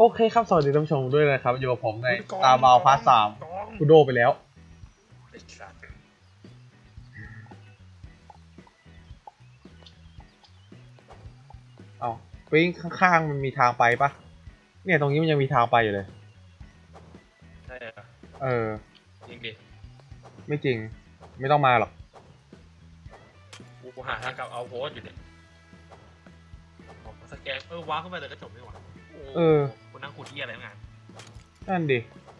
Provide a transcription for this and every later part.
เคครับสวัสดีท่านผู้ชมด้วยนะครับอยู่กับผมในตาบาวพาร์ท 3กูโดไปแล้วเอาปิ้งข้างๆมันมีทางไปปะเนี่ยตรงนี้มันยังมีทางไปอยู่เลยใช่เหรอจริงดิไม่จริงไม่ต้องมาหรอกกูหาทางกลับเอาโพสอยู่เนี่ยสแกนว้าเข้าไปเลยก็จบไม่หวกูนั่งขุดที่อะไรงานนั่นดิ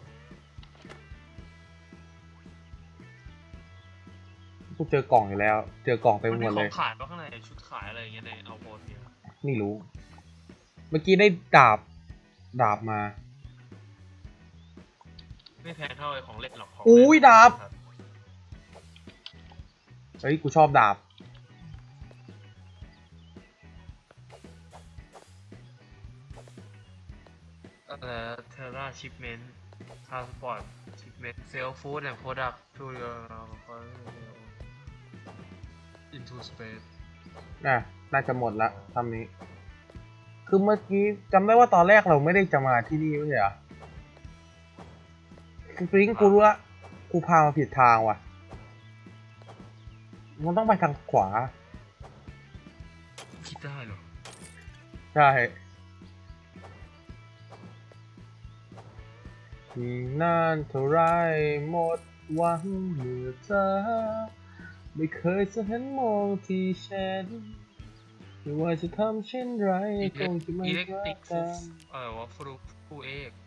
กูเจอกล่องอยู่แล้วเจอกล่องเต็มหมดเลยขายเพราะข้างในชุดขายอะไรอย่างเงี้ยในเอาโพสเนี่ยไม่รู้เมื่อกี้ได้ดาบมาไม่แพงเท่าไอ้ของเล่นหรอกของอุ้ยดาบเฮ้ยกูชอบดาบเทราชิปเมนต์ทรานสปอร์ตชิปเมนต์เซลฟู้ดแอนด์โปรดักต์ทูเดอร์อินทูสเปซน่าจะหมดละทำนี้คือเมื่อกี้จำได้ว่าตอนแรกเราไม่ได้จะมาที่นี่ไม่ใช่เหรอคือฟิงกูรู้ละกูพามาผิดทางว่ะมันต้องไปทางขวาคิดได้เหรอใช่นานเท่าไรหมดหวังเมื่อเธอไม่เคยจะเห็นมองที่ฉันไม่ว่าจะทำเช่นไรคงจะไม่รักกันว่าฟลุกผู้เอก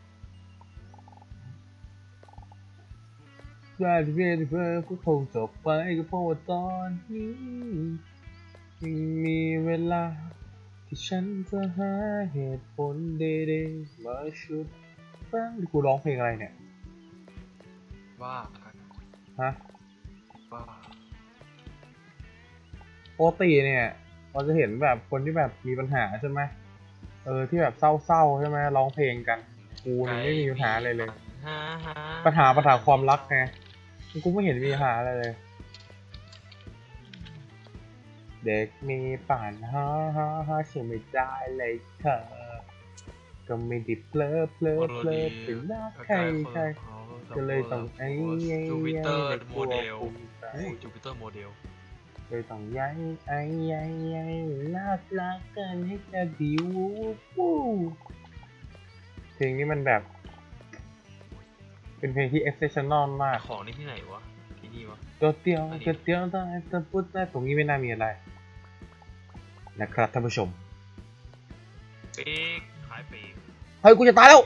ได้ที่เพื่อนก็คงจบไปก็เพราะว่าตอนนี้ไม่มีเวลาที่ฉันจะหาเหตุผลดีๆมาชุดฟังกูร้องเพลงอะไรเนี่ยว่าฮะว่าปกติเนี่ยเราจะเห็นแบบคนที่แบบมีปัญหาใช่ไหมที่แบบเศร้าๆใช่ไหมร้องเพลงกันกูนี่ไม่มีปัญหาอะไรเลยปัญหาความรักไงกูไม่เห็นมีปัญหาอะไรเลยเด็กมีปัญหาเชื่อไม่ได้เลยเธอก็ไม่ได้เพลอเป็นรักใครก็เลยต้องจูปิเตอร์โมเดลเลยต้องย้ายรักกันให้จะดิวเพลงนี้มันแบบเป็นเพลงที่ exceptional มากของนี่ที่ไหนวะที่นี่วะตัวเตียวได้แต่พูดได้ตรงนี้ไม่น่ามีอะไรนะครับท่านผู้ชมปีกขายปีกเฮ้ยกูจะตายแล้ว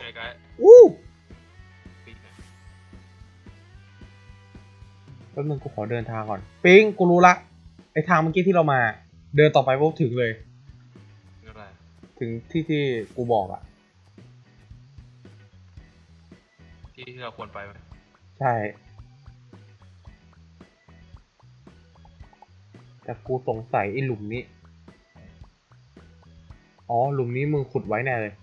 แป๊บนึงกูขอเดินทางก่อนปิงกูรู้ละไอทางเมื่อกี้ที่เรามาเดินต่อไปปุ๊บถึงเลยถึงที่กูบอกอะที่เราควรไปไหมใช่แต่กูสงสัยไอหลุมนี้อ๋อหลุมนี้มึงขุดไว้แน่เลย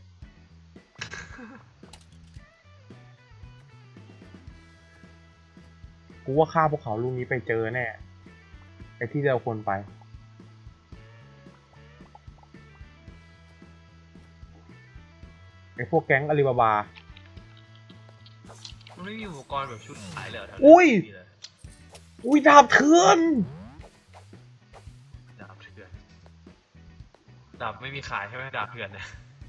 กูว่าฆ่าพวกเขาลูกนี้ไปเจอแน่ไอที่เราควรไปไอพวกแก๊งอาลีบาบามันไม่มีอุปกรณ์แบบชุดขายเลยอุ้ยดาบเถื่อนดาบไม่มีขายใช่ไหมดาบเถื่อนเนี่ย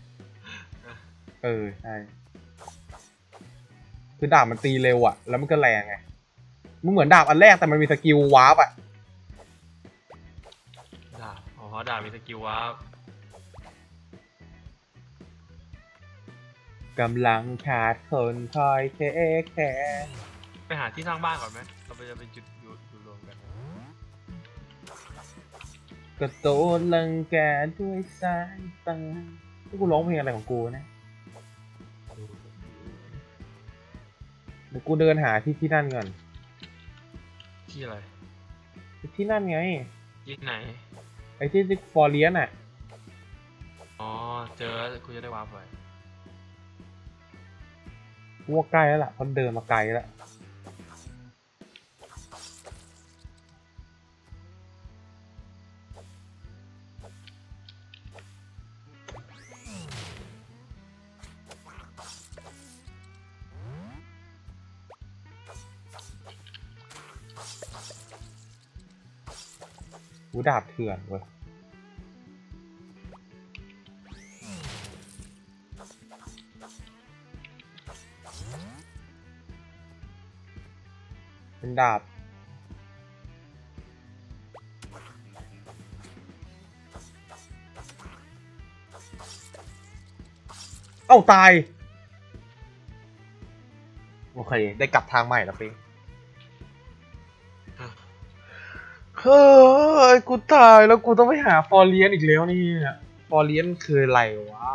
ใช่คือดาบมันตีเร็วอะแล้วมันก็แรงไงมันเหมือนดาบอันแรกแต่มันมีสกิลวาร์ปอะดาบมีสกิลวาร์ปกำลังขาดคนคอยแค่ไปหาที่สร้างบ้านก่อนไหมเราจะไปจุดอยู่รวมกันกระโดดลังแกด้วยสายตาที่กูร้องเพลงอะไรของกูนะเดี๋ยวกูเดินหาที่นั่นก่อนที่อะไรที่นั่นไงที่ไหนไอ้ที่ฟอร์เรียนอ่ะเจอกูจะได้วาร์ปไปกูว่าใกล้แล้วล่ะเพราะเดินมาไกลแล้วหูดาบเถื่อนเว้ยเป็นดาบเอ้าตายโอเคได้กลับทางใหม่แล้วเป้งเฮ้ยกูตายแล้วกูต้องไปหาฟอร์เลียนอีกแล้วนี่ฟอร์เลียนคืออะไรวะ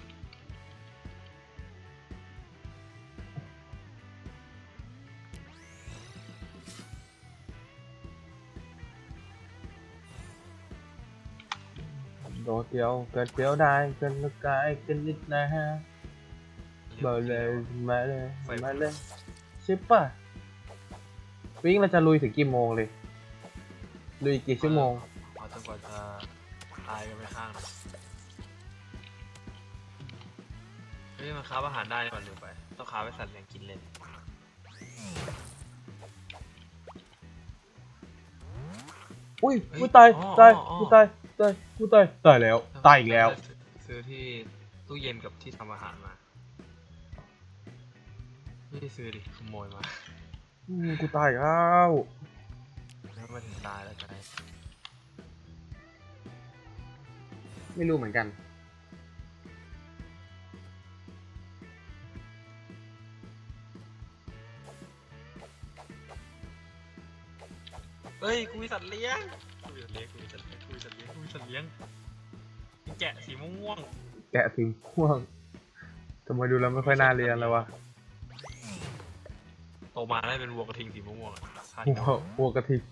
โดดเดียวเกิดเดียวได้เกินละกายเกินนิดนะฮะมาเลยมาเลยมาเลยใช่ป่ะวิ่งเราจะลุยถึงกี่โมงเลยลุยกี่ชั่วโมงเอาจนกว่าจะตายกันไปข้างเฮ้ยมันค้าอาหารได้ก่อนลืมไปต้องค้าไปสัตว์เลี้ยงกินเลยอุ้ยกูตายกูตายแล้วตายอีกแล้วซื้อที่ตู้เย็นกับที่ทำอาหารมาไม่ได้ซื้อดิขโมยมากูตายแล้วมาถึงตายแล้วใจไม่รู้เหมือนกันเฮ้ยกูมีสัตว์เลี้ยงแกะสีม่วงแกะสีม่วงทำไมดูแล้วไม่ค่อยน่าเรียนเลยวะโตมาได้เป็นวัวกระทิงสีม่วงวัวกระทิง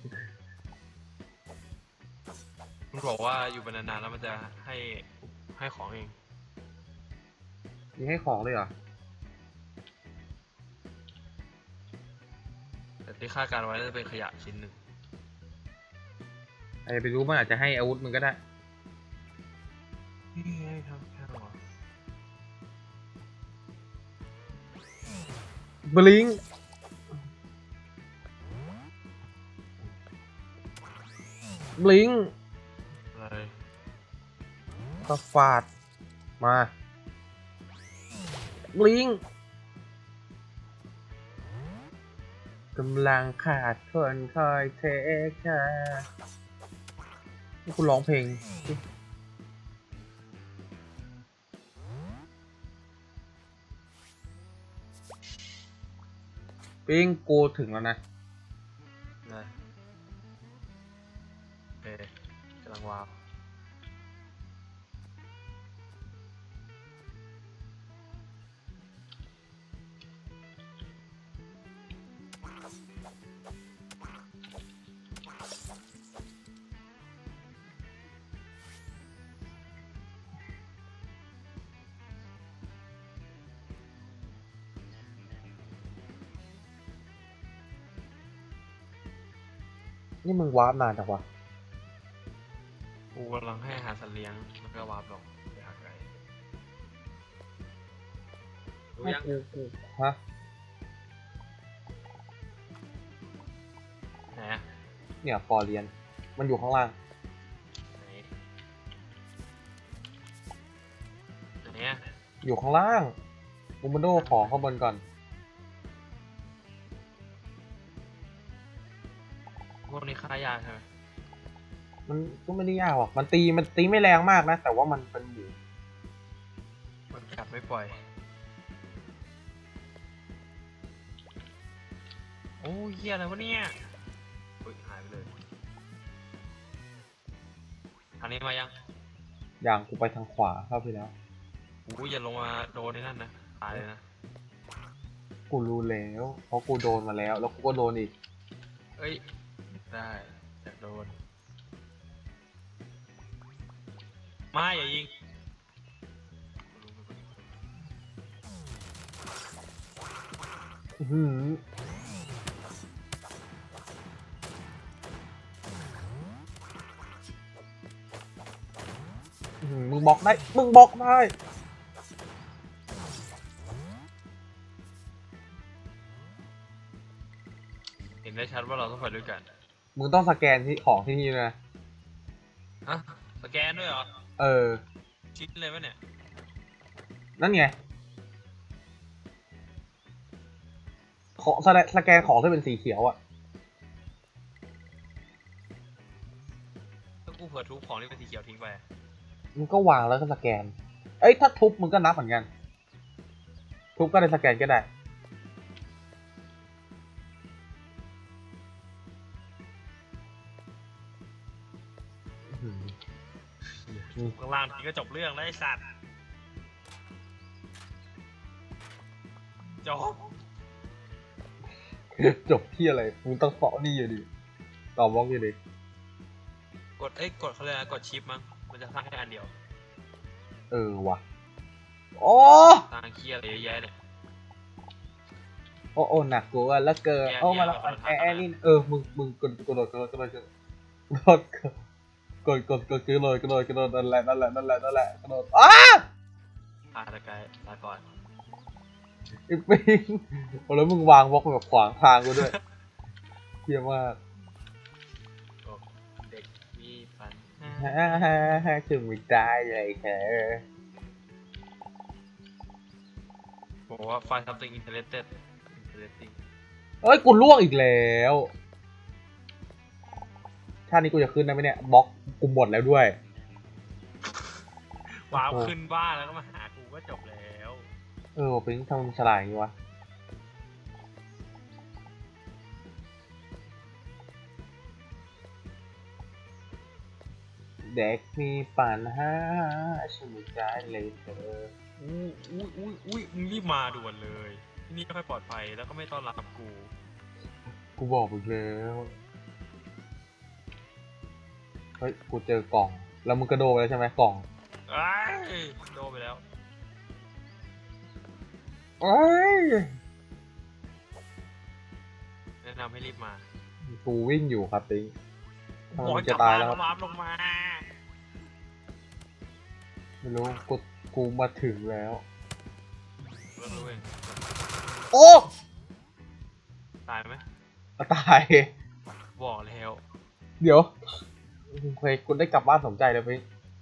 มันบอกว่าอยู่เป็นนานๆแล้วมันจะให้ของเองมีให้ของเลยเหรอแต่ที่คาดการไว้จะเป็นขยะชิ้นหนึ่งใครไปรู้มันอาจจะให้อาวุธมึงก็ได้นี่ไงครับแค่หรอบลิงอะไรก็ฟาดมาบลิงกำลังขาดคนคอยเทคานี่คุณร้องเพลงปิ้งกูถึงแล้วนะโอเคกำลังวางนี่มึงวาร์ปนานจังวะกูกำลังให้อาหารสัตว์เลี้ยงแล้วก็วาร์ปลงไปหาไก่รู้ยังฮะไหนเนี่ยฟอร์เลียนมันอยู่ข้างล่างไหนอยู่ข้างล่างบูมโดขอข้างบนก่อนพวกนี้ฆ่ายากใช่ไหมมันก็ไม่ได้ยากหรอกมันตีไม่แรงมากนะแต่ว่ามันเป็นหมูมันกัดไม่ปล่อยโอ้ยเหี้ยอะไรวะเนี่ยหายไปเลยอันนี้มาอย่างกูไปทางขวาเข้าไปแล้วกูอย่าลงมาโดนในนั่นนะตายเลยนะกูรู้แล้วเพราะกูโดนมาแล้วกูก็โดนอีกเอ้ยได้จะโดนมาอย่ายิงมึงบอกได้เห็นได้ชัดว่าเราต้องไปด้วยกันมึงต้องสแกนที่ของที่นี่นะอ่ะสแกนด้วยเหรอเออชิ้นเลยวะเนี่ยนั่นไงของสแกนของที่เป็นสีเขียวอ่ะถ้ากูเผื่อทุบของที่เป็นสีเขียวทิ้งไปมันก็วางแล้วก็สแกน เอ้ยถ้าทุบมันก็นับเหมือนกัน ทุบก็ได้สแกนก็ได้ข้างล่างทีก็จบเรื่องแล้วไอ้สัตว์จบจบที่อะไรมึงต้องเสาะนี่อยู่ดิตอบบล็อกอยู่ดิกดเขาเลยนะกดชิปมั้งมันจะสร้างแค่อันเดียวเออว่ะ โอ้สร้างเคียอะไรเยอะแยะเนี่ยโอ้หนักกลัวแล้วเกินแย่โอ้มาแล้วแย่แอร์นี่มึงกดนั่นแหละกระโดดอ้าตะไคร้ลาก่อนไอ้ปิงโอ้แล้วมึงวางบล็อกแบบขวางทางกูด้วยเทียมากเด็กมีปัญถึงไม่ได้เลยเธอบอกว่า find something interesting เอ้ยกูล่วงอีกแล้วชาตินี้กูจะขึ้นได้ไหมเนี่ยบล็อกกูหมดแล้วด้วยว้าวขึ้นบ้านแล้วก็มาหากูก็จบแล้วปิงทำมึงฉลาดอย่างนี้วะเด็กมีปัญหาฉันไม่ได้เลยเธออุ้ยมึงรีบมาด่วนเลยที่นี่ไม่ค่อยปลอดภัยแล้วก็ไม่ต้อนรับกูกูบอกมึงแล้วเฮ้ยกูเจอกล่องแล้วมึงกระโดดไปแล้วใช่ไหมกล่องไอ้โดนไปแล้วเอ้ยแนะนำให้รีบมากูวิ่งอยู่ครับปิงโอ้มันยจะตายแล้วครับลงมาไม่รู้กูมาถึงแล้วเรื่องรู้เองโอ้ตายไหมตายบอกแล้วเดี๋ยวเคยคุณได้กลับบ้านสมใจเลยพี่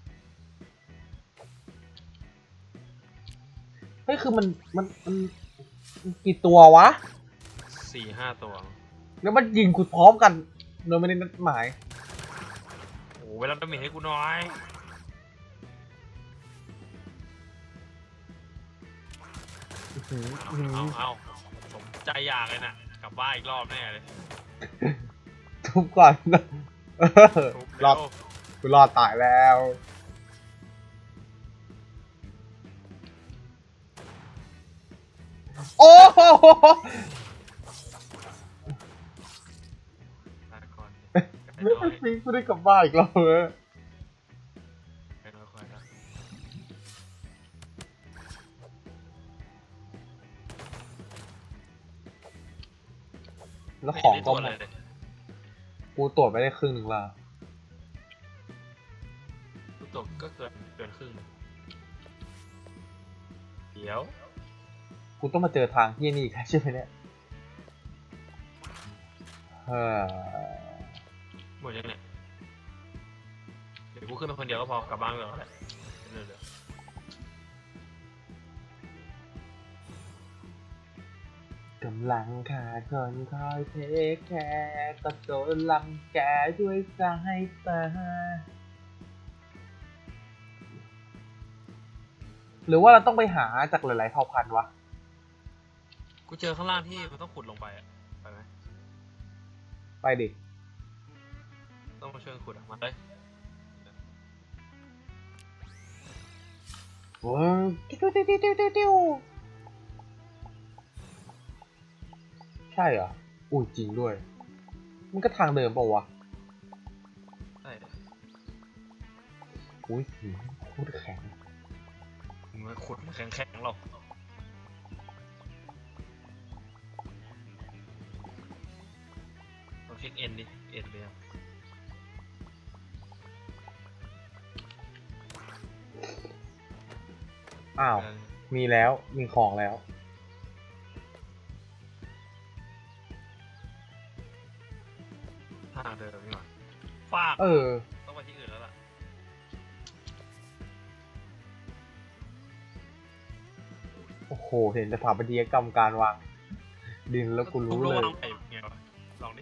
เฮ้ยคือมันกี่ตัววะ 4-5 ตัวแล้วมันยิงกูพร้อมกันโดยไม่ได้นัดหมายโอ้เวลาดาเมจให้กูน้อยเอาสมใจอยากเลยน่ะกลับบ้านอีกรอบแน่เลยทุบก่อนทุบรแล้อวดกูรอดตายแล้วโอ้โหตายก่อนฟิงกูได้กลับบ้านอีกรอบเลยไปน้อยคอยนะแล้วของก็ไม่หมได้ดตัวเลยกูตรวจไปได้ครึ่งหนึ่งละทุกตัวก็เกินครึ่งเดี๋ยวกูต้องมาเจอทางที่นี่อีกแล้วใช่ไหมเนี่ยเฮ้อหมดยังเนี่ยเดี๋ยวกูขึ้นมาคนเดียวก็พอกลับบ้านก่อนแหละเร็วกำลังขาดคนคอยเทคแคร์ก็โดนลังแกด้วยสายตาหรือว่าเราต้องไปหาจากหลายๆเผ่าพันธุ์วะๆกูเจอข้างล่างที่มันต้องขุดลงไปอะไปไหมไปดิต้องมาช่วยกันขุดอะมาเลยติ้วใช่เหรอ อุ้ยจริงด้วย มันก็ทางเดิมเปล่าวะใช่อุ้ยหินโคตรแข็งมึงมาขุดแข็งๆหรอกลองเช็คเอ็นดิเอ็นเลยอ้าว มีแล้ว มีของแล้วทางเดิมนี่หว่าฟากเออต้องไปที่อื่นแล้วล่ะโหเห็นสถาปัตยกรรมการวางดินแล้วกูรู้เลยวางใหม่ไงวะลองดิ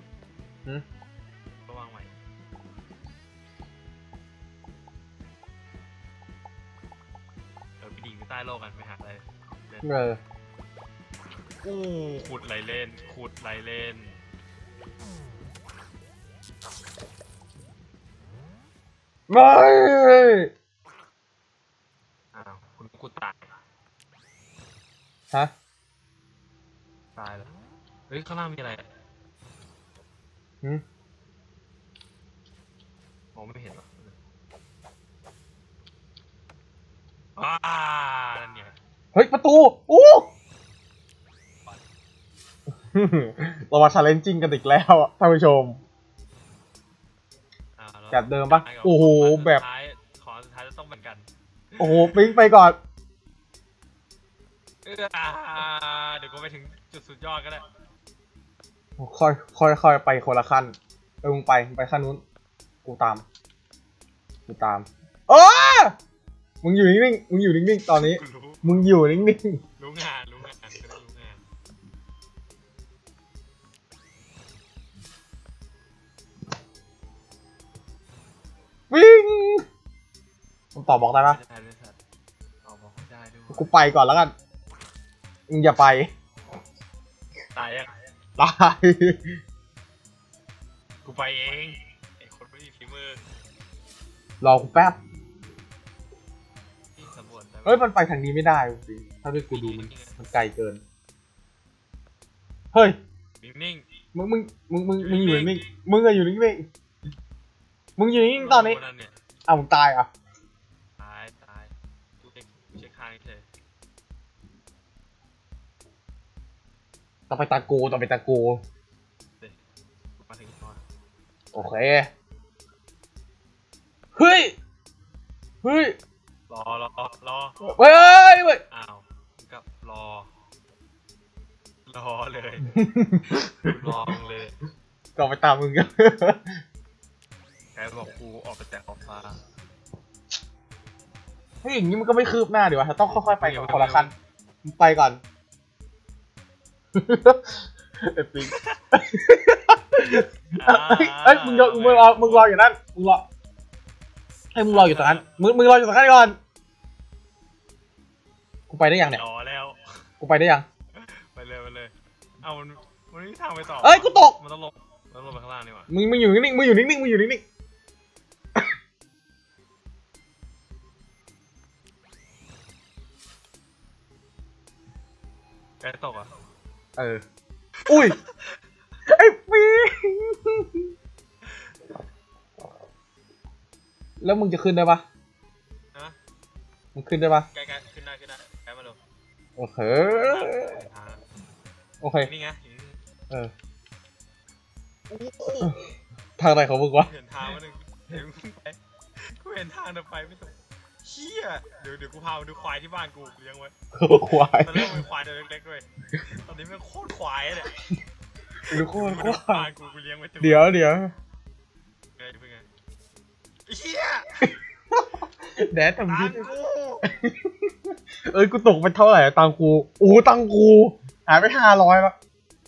ก็วางใหม่ไปดิ่งไปใต้โลกกันไปหาอะไรอู้ขุดไหลเล่นขุดไหลเล่นไม่อ้าวคุณกูตายฮะตายแล้วเฮ้ยข้างล่างมีอะไรมองไม่เห็นหรอนั่นไงเฮ้ยประตูอู้เรามา challenging กันอีกแล้วท่านผู้ชมแบบเดิมปะโอ้โหแบบขอสุดท้ายจะต้องเหมือนกันโอ้โหปิ๊งไปก่อนเดี๋ยวกูไปถึงจุดสุดยอดก็ได้ค่อยไปคนละขั้นมึงไปขั้นนู้นกูตามมึงอยู่นิ่งๆมึงอยู่นิ่งๆตอนนี้มึงอยู่นิ่งๆรู้งานก็ได้รู้งานวิ่งมึงตอบบอกได้ปะกูไปก่อนแล้วกันมึงอย่าไปตายยังตายกูไปเองไอ้คนไม่มีฝีมือรอกูแป๊บเฮ้ยมันไปทางนี้ไม่ได้จริงถ้าที่กูดูมันไกลเกินเฮ้ยนิ่งมึงอยู่นิ่งมึงอะอยู่นิ่งมึงอยู่นิ่งตอนนี้อ้าวมึงตายอ่ะตายกูเช็คข้างเฉยต่อไปตาโกมาถึงก่อนโอเคเฮ้ยรอเว้ยอ้าวกับรอเลยลองเลยก็ไปตามมึงกันใครบอกกูออกไปแจกของฟ้าเฮ้ยอย่างนี้มันก็ไม่คืบหน้าดิวะต้องค่อยๆไปกับคนละขั้นไปก่อนไอ้ปิ๊งเอ้ยมึงรออยู่นั่นมึงรอให้มึงรออยู่ตรงนั้นมึงรออยู่ตรงนั้นก่อนกูไปได้ยังเนี่ยรอแล้วกูไปได้ยังไปเลยเอามันไม่มีทางไปต่อเอ้ยกูตกมันต้องลงไปข้างล่างนี่หว่ามึงอยู่นิ่งมึงอยู่นิ่งใกล้ตกอ่ะอุ้ยไอ้ปีแล้วมึงจะขึ้นได้ปะมึงขึ้นได้ปะใกล้ขึ้นได้ใกล้มาลงโอเคนี่ไงทางไหนของมึงวะเห็นทางมาหนึ่งกูเห็นทางเดินไปไม่ตรงเชี่ยเดี๋ยวกูพามาดูควายที่บ้านกูเลี้ยงไว้ควายตอนแรกเป็นควายตัวเล็กๆด้วยตอนนี้เป็นโคตรควายเลยดูโคตรควายกูเลี้ยงไว้เดี๋ยวเป็นไงเชี่ยแดดทำดีกูตกไปเท่าไหร่ตังกูตังกูหายไป500แล้ว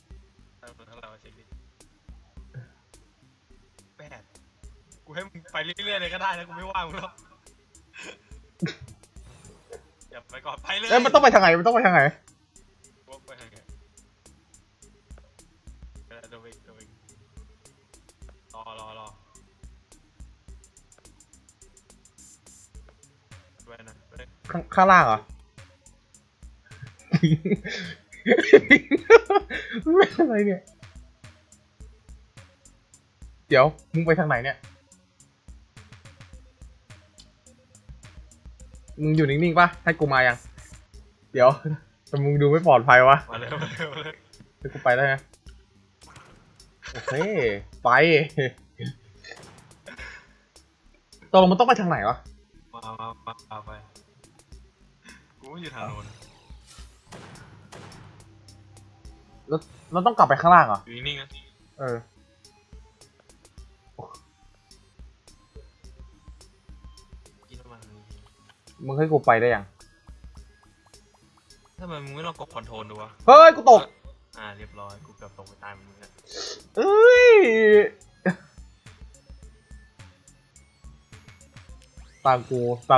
กูให้มึงไปเรื่อยๆเลยก็ได้นะกูไม่ว่างมึงหรอกอย่าไปก่อนไปเลยมันต้องไปทางไหนไปทางไหนเดี๋ยวรอข้างล่างเหรอไม่อะไรเนี่ยเดี๋ยวมึงไปทางไหนเนี่ยมึงอยู่นิ่งๆป่ะให้กูมายังเดี๋ยวแต่มึงดูไม่ปลอดภัยวะมาเลยให้กูไปได้ไหมโอเคไปตกลงมันต้องไปทางไหนวะมาไปกูอยู่ทางโน้นแล้วเราต้องกลับไปข้างล่างเหรออยู่นิ่งๆนะมึงให้กูไปได้ยังทำไมมึงไม่ลองกดคอนโทรลดูวะเฮ้ยกูตกเรียบร้อยกูเกือบตกไปตายมึงเนี่ยเอ้ยต่างกูมา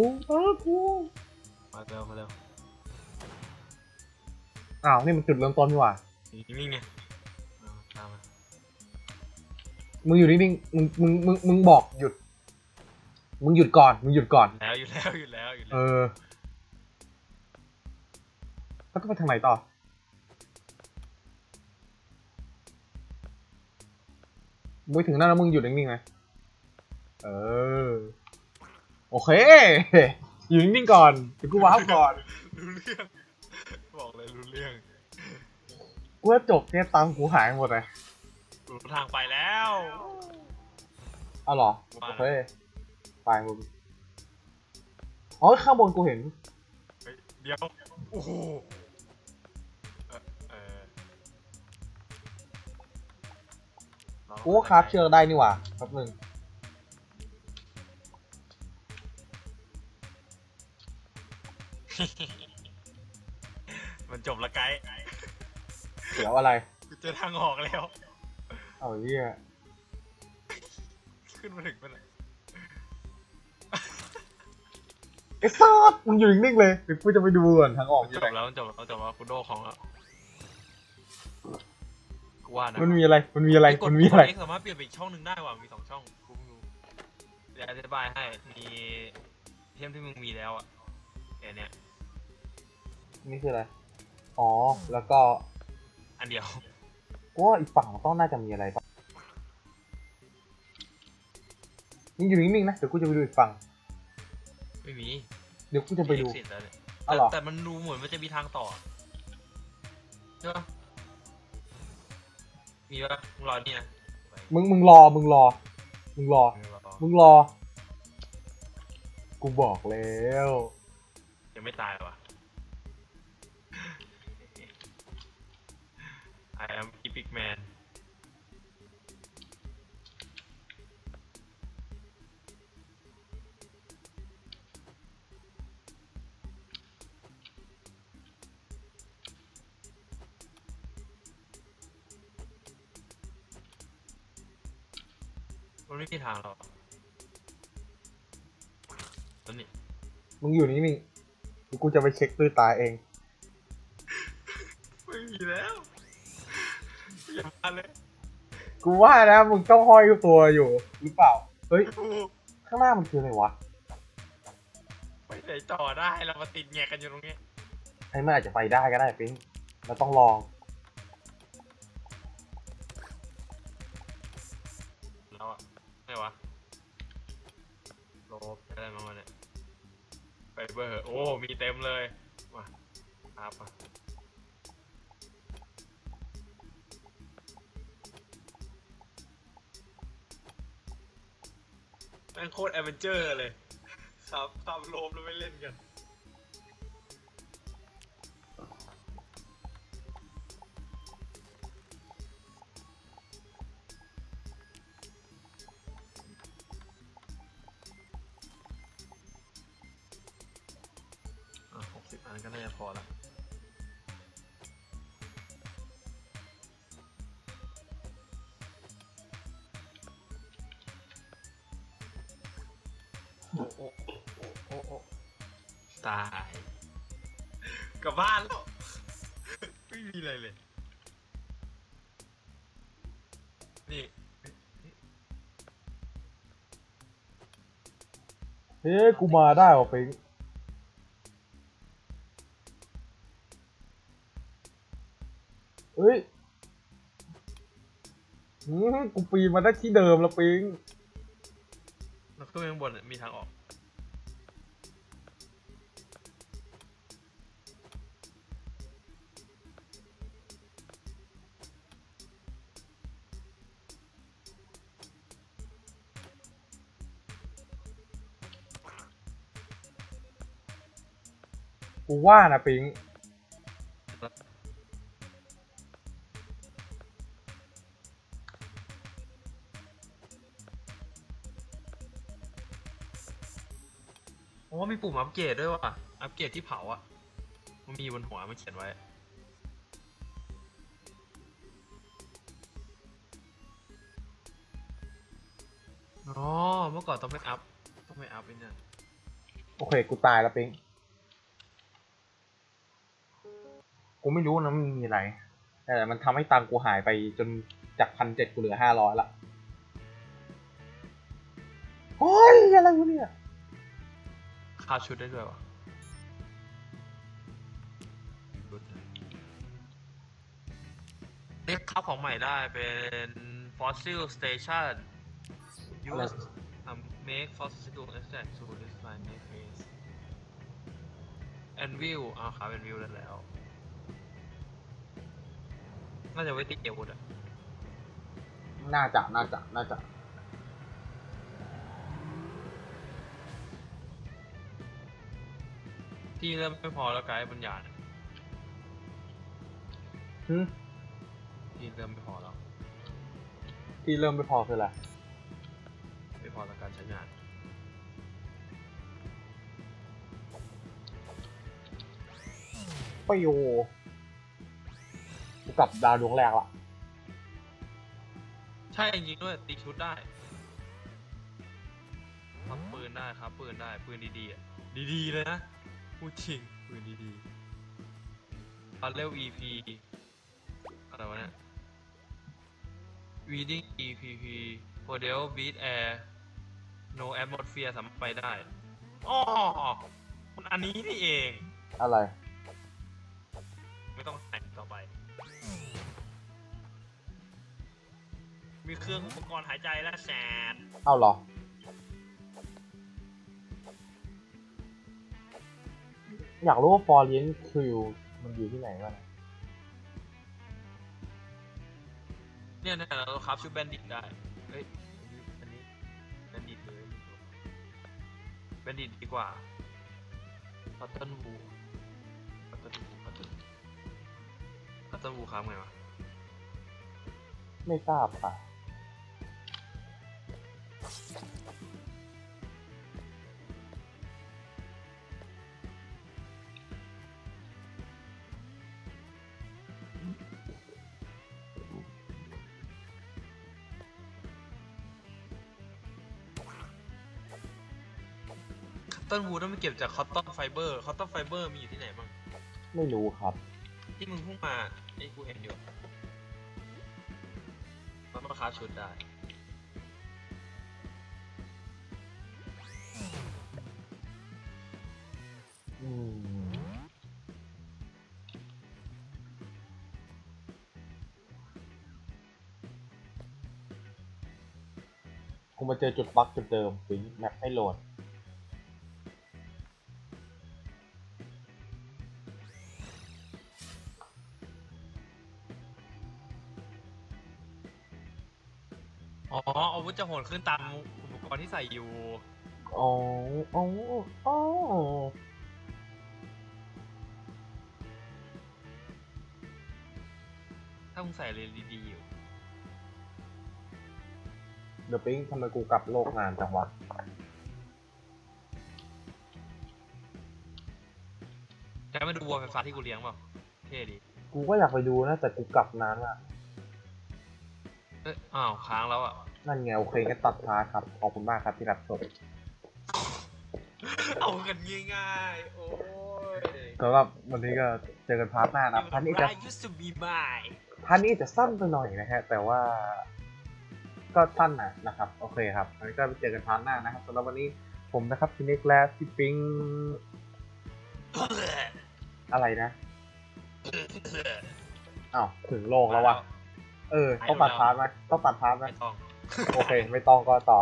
เร็วอ้าวนี่มันจุดเริ่มต้นนี่หว่านี่ไงตามมามึงอยู่นิ่งๆมึงบอกหยุดมึงหยุดก่อนอยู่แล้วแล้วก็ไปทางไหนต่อมึงถึงนั่นแล้วมึงหยุดนิ่งๆไหมโอเคอยู่นิ่งๆก่อนเดี๋ยวกูว้าวก่อนรู้เรื่องบอกเลยรู้เรื่องกูว่าจบเนี่ยตังกูหายหมดเลยรู้ทางไปแล้วเอาเหรอโอเคไปมึงอ๋อข้างบนกูเห็นเดี๋ยวโอ้โหกูว่าคราฟเชือกได้นี่หว่าแป๊บนึงมันจบละไกด์เดี๋ยวอะไรกูเจอทางออกแล้วเอาเหี้ยขึ้นมาถึงเป็นไรไอ้ซัดมึงอยู่นิ่งๆเลยเดี๋ยวกูจะไปดูก่อนทางออกจบแล้วกูโดของแล้วกูว่านะมันมีอะไรกดXสามารถเปลี่ยนไปอีกช่องหนึ่งได้ว่ะมี2 ช่องกูไม่รู้เดี๋ยวอธิบายให้มีเทมที่มึงมีแล้วอ่ะเนี้ยนี่คืออะไรอ๋อแล้วก็อันเดียวกูว่าอีกฝั่งต้องน่าจะมีอะไรป่ะมึงอยู่นิ่งๆนะเดี๋ยวกูจะไปดูอีกฝั่งไม่มีเดี๋ยวกูจะไปดูแต่มันดูเหมือนมันจะมีทางต่อใช่ปะมีปะมึงรอนี่นะมึงรอกูบอกแล้วยังไม่ตายว่ะ I am Epic Manมันไม่มีทางหรอกตอนนี้มึงอยู่นี่นี่กูจะไปเช็คด้วยตาเองไม่มีแล้วอย่ามาเลยกูว่านะมึงต้องห้อยตัวอยู่หรือเปล่าเฮ้ยข้างหน้ามันคืออะไรวะไปไหนต่อได้เรามาติดแงกันอยู่ตรงนี้ไอ้มันอาจจะไปได้ก็ได้ปิ๊งเราต้องลองแล้วอะไงวะโลบอะไรมาเนี่ยไฟเบอร์โอ้มีเต็มเลยมาครับแม่งโคตรแอดเวนเจอร์เลยครับทำโลบแล้วไม่เล่นกัน60 อันก็น่าจะพอละโอ้ตายกลับบ้านแล้วไม่มีอะไรเลยนี่เฮ้ยกูมาได้ว่ะปิ๊งเฮ้ยกูปีนมาได้ที่เดิมแล้วปิ๊งแล้วก็ข้างบนมีทางออกกูว่านะปิ๊งมีปุ่มอัปเกรดด้วยว่ะอัปเกรดที่เผาอ่ะมันมีบนหัวมันเขียนไว้อ๋อเมื่อก่อนต้องไม่อัพไอ้เนี่ยโอเคกูตายแล้วปิ๊งกูไม่รู้นะมันมีอะไรแต่มันทำให้ตังค์กูหายไปจนจาก1,700กูเหลือ500ละโอ้ยอะไรวะเนี่ยค่าชุดได้ด้วยวะเรียกข้าวของใหม่ได้เป็น Fossil Station use make fossil extract to refine make phase Anvil ครับ Anvil ได้แล้วน่าจะไว้ติดเอวอ่ะน่าจะที่เริ่มไม่พอแล้วไกด์บนยาน ที่เริ่มไม่พอแล้วที่เริ่มไม่พอคืออะไรไม่พอต่อการใช้งานไปโยกูกลับดาวดวงแรกละใช่จริงๆด้วยตีชุดได้ครับปืนได้ครับปืนได้ปืนดีๆอ่ะดีๆเลยนะพูดจริงปืนดีๆพัลเลล EP อะไรวะเนี่ย Reading EPP Model Beat Air No Atmosphere สามารถไปได้อ๋อมันอันนี้นี่เองอะไรไม่ต้องแต่งต่อไป มีเครื่องอุปกรณ์หายใจและแสนเอ้าเหรอ อยากรู้ว่าฟอร์เรียนคิวมันอยู่ที่ไหนวะเนี่ยเราครับชุดแบนดิตได้เฮ้ยอันนี้แบนดิตเลยแบนดิตดีกว่าพัตเทิลวูครับไงวะไม่ทราบค่ะต้นวูต้องไปเก็บจากคอตตอนไฟเบอร์มีอยู่ที่ไหนบ้างไม่รู้ครับที่มึงเพิ่งมาไอ้กูเห็นอยู่มันราคาชุดได้กูมาเจอจุดบั๊กจุดเดิมปิ๊งแมปไม่โหลดอ๋ออาวุธจะโหดขึ้นตามอุปกรณ์ที่ใส่อยู่อ๋ออ๋ออ๋อถ้ามึงใส่เลยดีๆอยู่เดี๋ยวปิ๊งทำไมกูกลับโลกนานจังวะแกมาดูวัวไฟฟ้าที่กูเลี้ยงเปล่าเท่ดีกูก็อยากไปดูนะแต่กูกลับนานมากเอ้ยอ้าวค้างแล้วอ่ะนั่นไงโอเคก็ตัดพาร์ทครับ ขอบคุณมากครับที่รับชมเอากันง่ายๆโอ้ยสำหรับวันนี้ก็เจอกันพาร์ทหน้านะพาร์ทนี้จะ used to be mine พาร์ทนี้จะสั้นไปหน่อยนะฮะแต่ว่าก็สั้นนะครับโอเคครับงั้นก็ไปเจอกันพาร์ทหน้านะครับสำหรับวันนี้ผมนะครับพี่นิกและพี่ปิงอะไรนะอ้าวถึงโลกแล้ววะต้องตัดพาร์ทไหมต้องตัดพาร์ทไหมไม่ต้องโอเคไม่ต้องก็ต่อ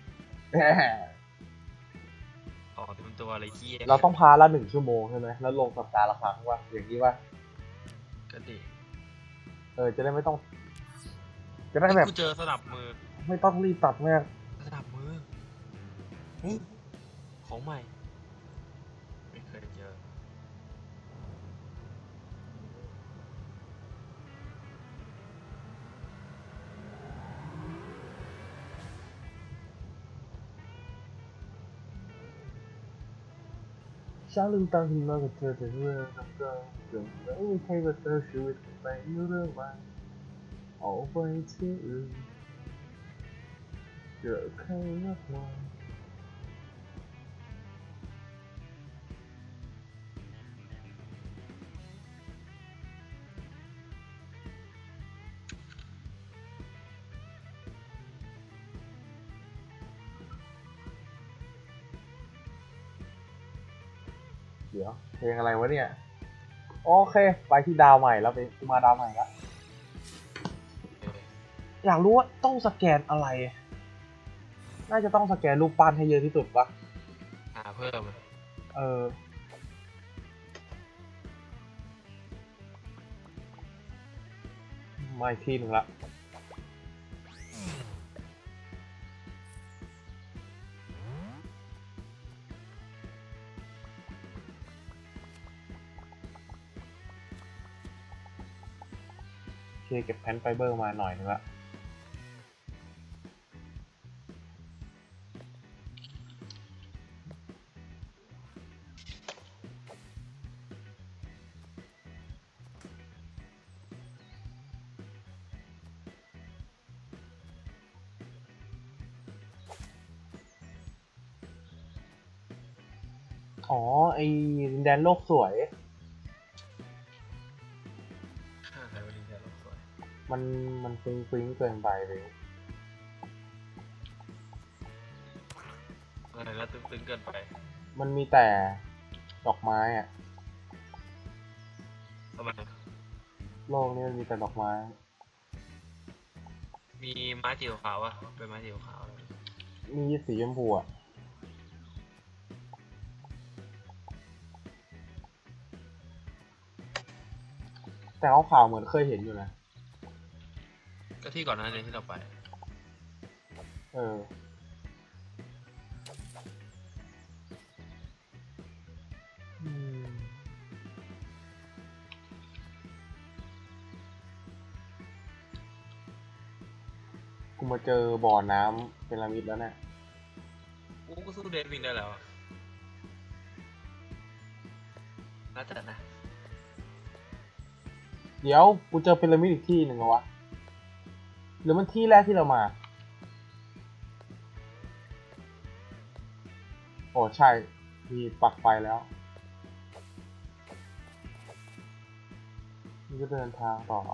ต่อเต็มตัวเลยที่เราต้องพาร์ทละ1 ชั่วโมงใช่ไหมแล้วลงสัปดาห์ละครั้งว่าอย่างนี้ว่าก็ดีจะได้ไม่ต้อง จะได้แบบกูเจอสนับมือไม่ต้องรีบตัดมากสนับมืออู้ของใหม่ ไม่เคยเจอฉันลืมตาขึ้นมากับเธอแต่เรื่องน้ำตาเกิดแล้วใครว่าเธอชีวิตไปเรื่องมาเอาไปที่อื่นเจอใครมากมายเดี๋ยวเพลงอะไรวะเนี่ยโอเคไปที่ดาวใหม่แล้วไปมาดาวใหม่แล้วอยากรู้ว่าต้องสแกนอะไรน่าจะต้องสแกนรูปปั้นให้เยอะที่สุดปะเพิ่มมาอีกทีหนึ่งละโอเคเก็บแผ่นไฟเบอร์มาหน่อยนึงละอ๋อไอ้ดินแดนโลกสวยอะไรวะดินแดนโลกสวยมันฟิงเกินไปเลยอะไรแล้วตึงเกินไปมันมีแต่ดอกไม้อะทำไมโลกนี้มันมีแต่ดอกไม้มีม้าจีขาวอะเป็นม้าจีขาวเลยมีสีชมพูอะแต่ขาวเหมือนเคยเห็นอยู่นะก็ที่ก่อนหน้านี้ที่เราไปกูมาเจอบ่อน้ำพีระมิดแล้วเนี่ยกูก็สู้เดนวิงได้แล้วน่าจะนะเดี๋ยวกูเจอพีระมิดอีกที่หนึ่งวะหรือมันที่แรกที่เรามาโอ้ใช่มีปักไฟแล้วนี่ก็เดินทางต่อ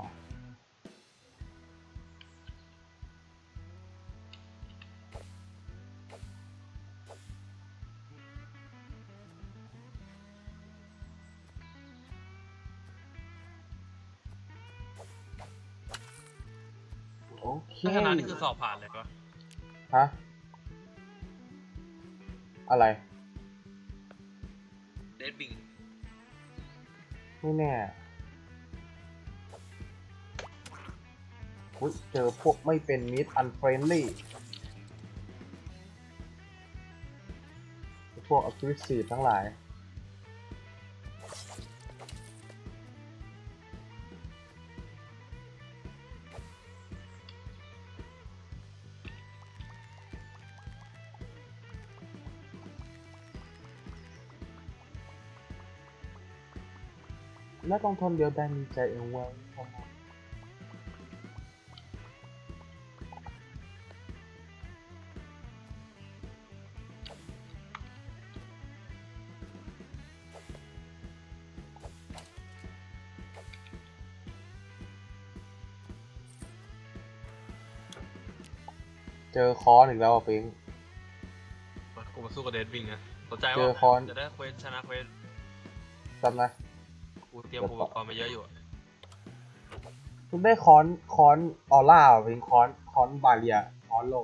โอเคถ้าชนะนี่คือสอบผ่านเลยปะฮะอะไรเดนวิงไม่แน่อุ๊ยเจอพวกไม่เป็นมิตรอันเฟรนลี่พวก aggressive ทั้งหลายและต้องทนเดียวได้มีใจเอาไว้ทำไมเจอค้อนอีกแล้วอ่ะปิงกูมาสู้กับเดนวิงนะสนใจว่าจะได้เควสชนะเควสจำนะกูเตรียมอุปกรณ์มาเยอะอยู่คุณได้ค้อนออร่าเป็นค้อนบาเรียค้อนโล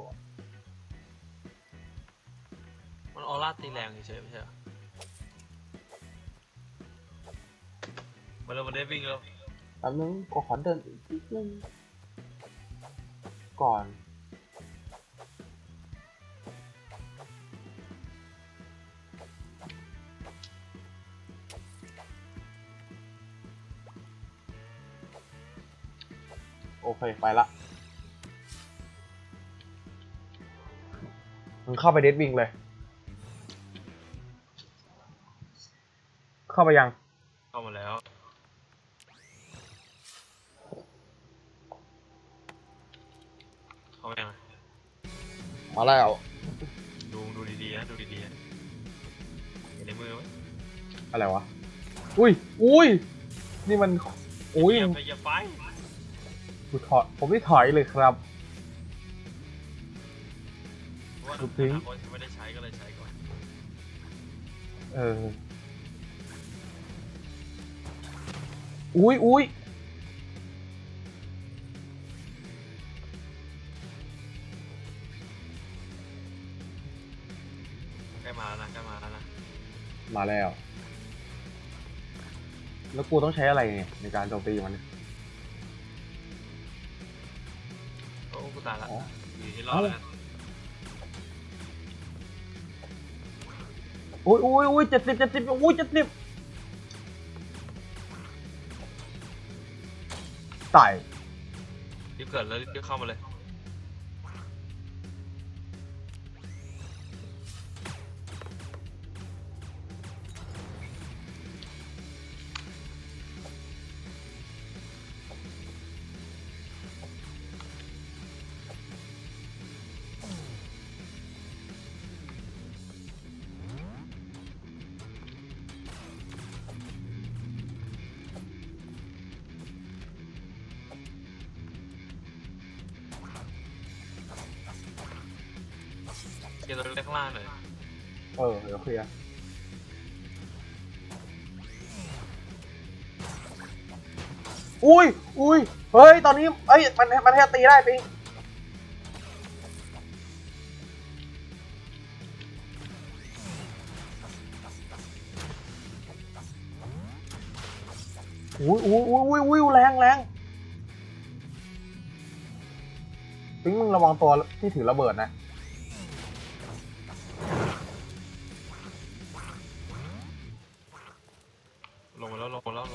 มันออร่าตีแรงเฉยไม่ใช่มาเร็วมาเดนวิงแล้วแป๊บนึงก็ขอเดินอีกนิดนึงก่อนโอเคไปละมึงเข้าไปเดดวิงเลยเข้าไปยังเข้ามาแล้วเข้ามายังมาแล้วดูดีๆนะดูดีๆนะเห็นในมือไหมอะไรวะอุ้ยนี่มันอุ้ยอย่าไปผมไม่ถอยเลยครับว่าดูทิ้งคนไม่ได้ใช้ก็เลยใช้ก่อนอุ้ยใกล้มาแล้วนะมาแล้ว แล้วกูต้องใช้อะไรเนี่ยในการโจมตีมันโอ้กูตายละอ๋ออยู่ที่รอดแล้วกันอุ้ย70อุ้ย70ตายรีบเกิดแล้วรีบเข้ามาเลยเกียร์ตัวเล็กข้างล่างหน่อยเดี๋ยวเคลียร์อุ้ยเฮ้ยตอนนี้มันแค่ตีได้ปิงอุ้ยแรงปิงมึงระวังตัวที่ถือระเบิดนะลงมาแล้วมันลง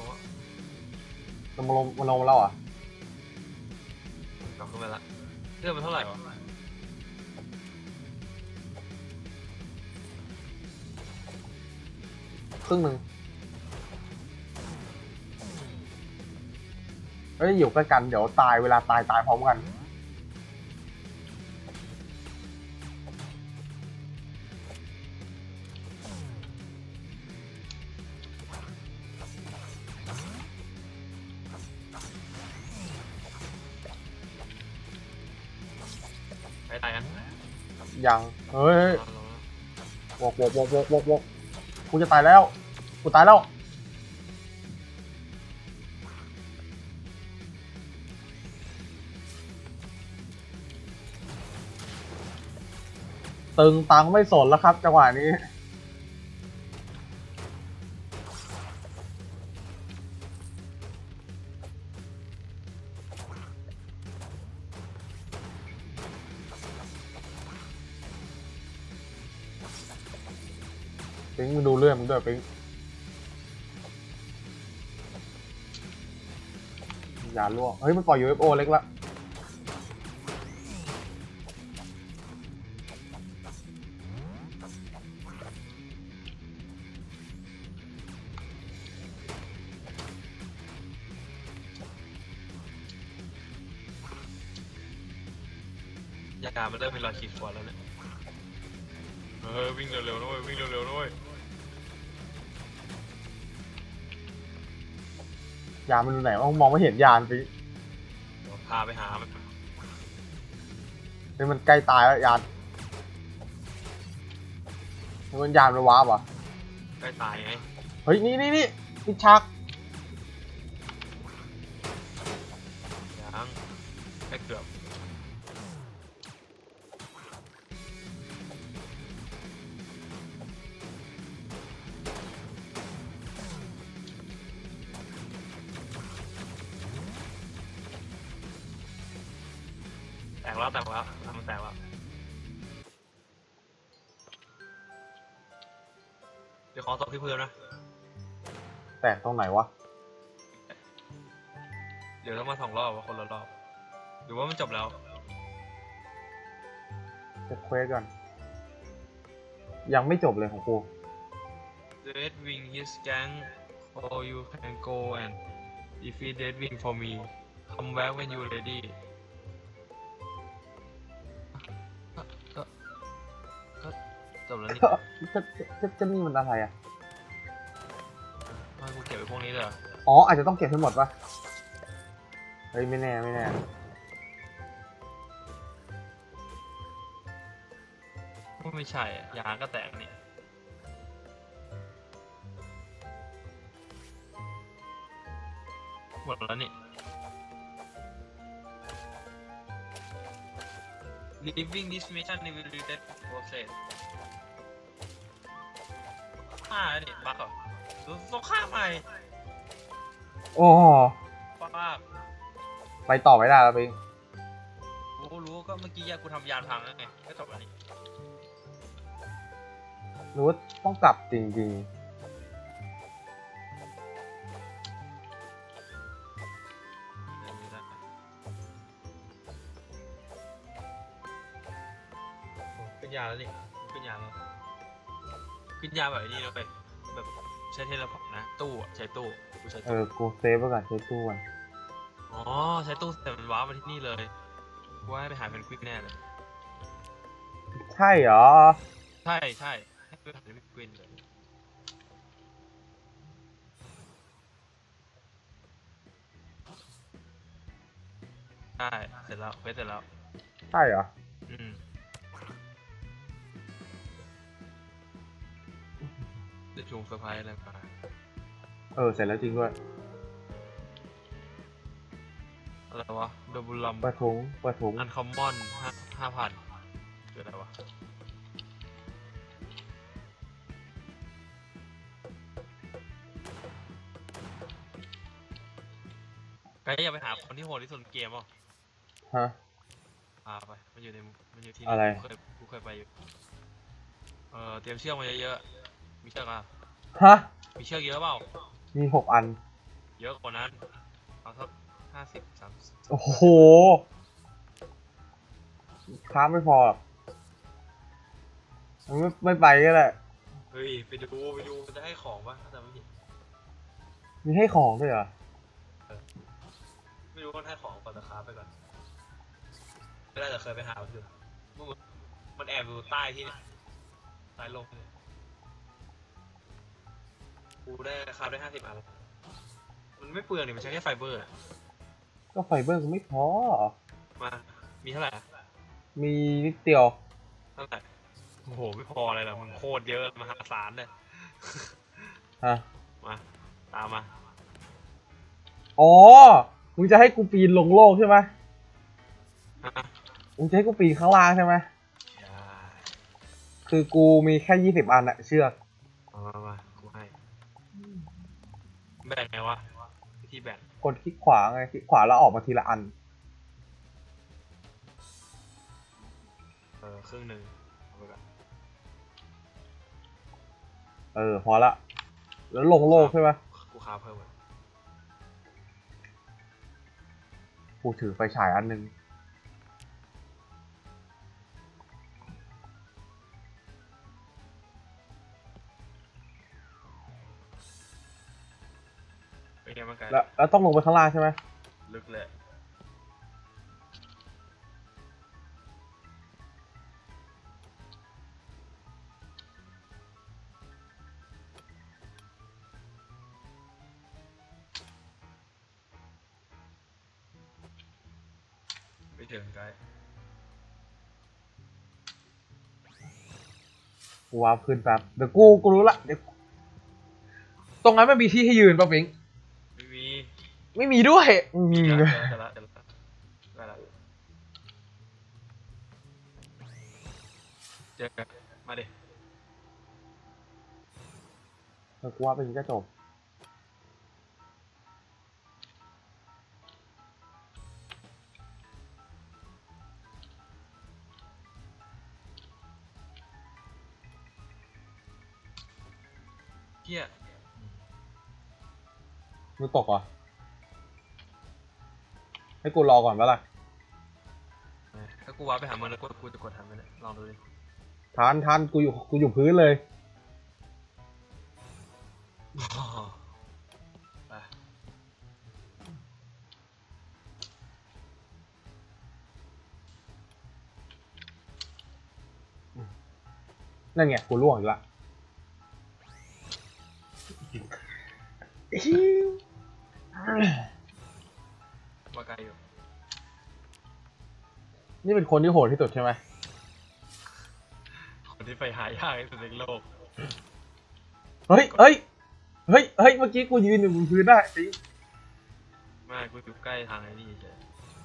มาแล้วอ่ะกลับขึ้นมาละเรื่องมันเท่าไหร่วะครึ่งหนึ่งเฮ้ยอยู่ใกล้กันเดี๋ยวตายเวลาตายพร้อมกันใครตายกันยังเฮ้ยวกกูจะตายแล้วกูตายแล้วตึงตังไม่สนแล้วครับจังหวะนี้ปิ๊งมึงดูเลื่อนมึงด้วยปิ๊งอย่าล่วงเฮ้ยมันปล่อย UFO เล็กละยาการมันเริ่มเป็นรอยขีดข่วนแล้วเนี่ยวิ่งเร็วๆนะเว้ยวิ่งเร็วๆนะเว้ยยานมันอยู่ไหนวะมองไม่เห็นยานปิ๊งพาไปหามันเฮ้ยมันใกล้ตายแล้วยานมันยานมันว้าบอ่ะใกล้ตายไงเฮ้ยนี่ชักยังใกล้เกือบแตกแล้วมันแตกแล้วเดี๋ยวขอตบที่พื้นนะแตกตรงไหนวะเดี๋ยวต้องมา2 รอบว่าคนละรอบหรือว่ามันจบแล้วเช็คเควสก่อนยังไม่จบเลยของกูเ Deadwing his gang or you can go and defeat Deadwing for me come back when you ready ก็ก็จบแล้วนี่จะนี่มันอะไรอ่ะกูเก็บไว้พวกนี้เลยเหรออ๋ออาจจะต้องเก็บให้หมดปะเฮ้ยไม่แน่ไม่แน่ไม่ใช่อะยางก็แตกนี่หมดแล้วนี่ Leaving this mission will reset process ฆ่าเนี่ยบั๊กเหรอต้องฆ่าใหม่โอ้ป้าไปต่อไม่ได้แล้วปิงรู้ก็เมื่อกี้กูทำยานพังแล้วไงก็จบแล้วนี่รู้ว่าต้องกลับจริงขึ้นยาแล้วนี่ขึ้นยาแล้วขึ้นยาแบบนี้เราไปแบบใช้เทเลพอร์ตนะตู้ใช้ตู้กูใช้ตู้กูเซฟไว้ก่อนใช้ตู้ก่อนอ๋อใช้ตู้แต่มันว้ามาที่นี่เลยว่าให้ไปหาเป็นควิกแน่เลยใช่เหรอใช่ให้ไปหาเป็นควิกเลยใช่เสร็จแล้วเควสเสร็จแล้วใช่เหรอจะชงเซอร์ไพรส์อะไรมาเสร็จแล้วจริงด้วยอะไรวะดับเบิลลัมปะทงอันคอมมอน5,000คืออะไรวะไกด์อยากไปหาคนที่โหดที่สุดเกมอ่ะฮะไปมันอยู่ที่อะไรกูเคยไปอยู่เตรียมเชือกมาเยอะๆมีเชือกอ่ะฮะมีเชือกเยอะเปล่ามี6 อันเยอะกว่านั้นเอาสัก50 30 โอ้โหค้าไม่พอไม่ไปก็แหละเฮ้ยไปดูมันจะให้ของป่ะถ้าจำไม่ผิดมีให้ของด้วยเหรอไม่รู้ว่าให้ของก่อนจะค้าไปก่อนไม่ได้แต่เคยไปหามันอยู่มันแอบอยู่ใต้ที่เนี่ยใต้ลงเนี่ยกูได้ค้าได้50 อันมันไม่เปลืองนี่มันใช้แค่ไฟเบอร์ก็ไฟเบอร์ก็ไม่พอมามีเท่าไหร่มีนิดเดียวเท่าไหร่โอ้โหไม่พออะไรหรอกมันโคตรเยอะมหาศาลเลยมาตามมาอ๋อมึงจะให้กูปีนลงโลกใช่ไหมมึงจะให้กูปีนข้างล่างใช่ไหมคือกูมีแค่20 อันอะเชือกมากูให้แบ่งไงวะวิธีแบ่งกดคลิกขวาไงคลิกขวาแล้วออกมาทีละอันครึ่งหนึ่งเอาไปก่อนพอละแล้วลงโลกใช่ไหมกูค้าเพิ่มกูถือไฟฉายอันนึงแล้วต้องลงไปข้างล่างใช่ไหมลึกเลยไม่ถึงไกลกูวาร์ปขึ้นแป๊บเดี๋ยวกูรู้ละเดี๋ยวตรงนั้นมันมีที่ให้ยืนป่ะฟิงไม่มีด้วยเจอมาดิกูว่าเป็นก็จบเฮียมือตกเหรอให้กูรอก่อนปะล่ะถ้ากูว้าไปหามึงแล้วกูจะกดทันไหมเนี่ยลองดูดิทันกูอยู่พื้นเลยนั่นไงกูล่วงอีกละมาไกลอยู่นี่เป็นคนที่โหดที่สุดใช่ไหมคนที่ไปหายากที่สุดในโลกเฮ้ยเมื่อกี้กูยืนอยู่บนพื้นได้สิไม่กูอยู่ใกล้ทางไอ้นี่เฉย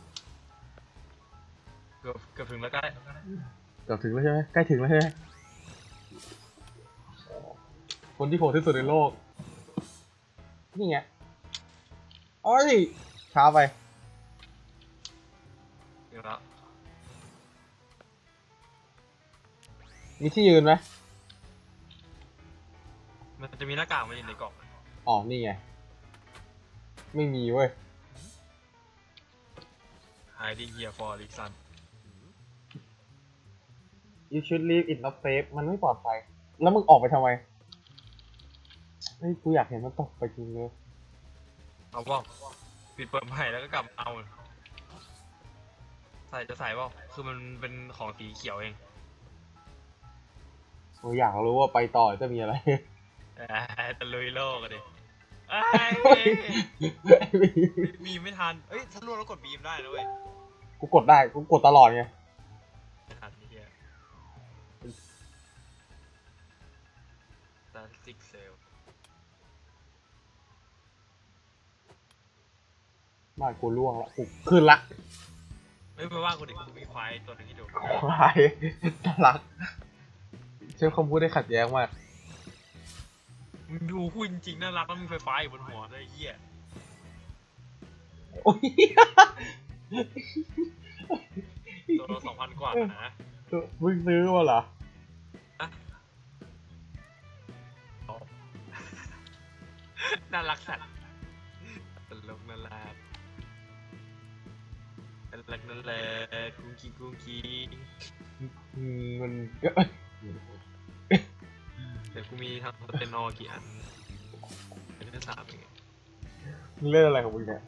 เกือบถึงแล้วใกล้เกือบถึงแล้วใช่ไหมใกล้ถึงแล้วใช่ไหมคนที่โหดที่สุดในโลกนี่ไงโอ้ยช้าไปถึงแล้วมีที่ยืนไหมมันจะมีหน้ากากมาอยู่ในกล่องอ๋อนี่ไงไม่มีเว้ย Hiding here for a reason You should leave it not safe มันไม่ปลอดภัยแล้วมึงออกไปทำไมเฮ้ยกูอยากเห็นมันตกไปจริงเลยเอาเปล่าปิดเปิดใหม่แล้วก็กลับเอาใส่จะใส่เปล่าคือมันเป็นของสีเขียวเองกูอยากรู้ว่าไปต่อจะมีอะไรตะลุยโลกอะดิบีมไม่ทันเอ้ยถ้าล่วงแล้วกดบีมได้นะเว้ยกูกดได้กูกดตลอดไงไม่ทันนี่เดียStatic Cell บ้านกูล่วงละกูขึ้นละไม่ไปว่ากูดิกูมีควายตัวหนึ่งที่ดูควายน่ารักเชื่อคำพูดได้ขัดแย้งมากมึงดูพูดจริงๆน่ารักแล้วมีไฟฟ้าอยู่บนหัวด้วยเหี้ยโอ้ยตัวละ2,000 กว่านะมึงซื้อมาเหรอน่ารักสัตว์ตลกน่ารักน่ารักนั่นแหละกุ้งกิ้งมันแต่กูมีทั้งสเตนอกี่อันเป็นแค่3เองมึงเล่นอะไรของมึงเนี่ย